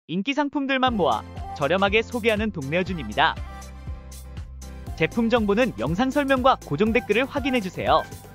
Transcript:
인기 상품들만 모아 저렴하게 소개하는 동네어준입니다. 제품 정보는 영상 설명과 고정 댓글을 확인해주세요.